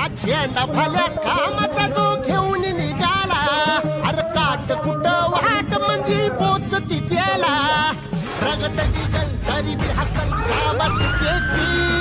हा झेंडा भाल्या कामाचा जो घेऊन निघाला, अरे काट कुठं वाट मंदी पोचती त्याला, रगत निघल तरी बी हसल शाबासकीची.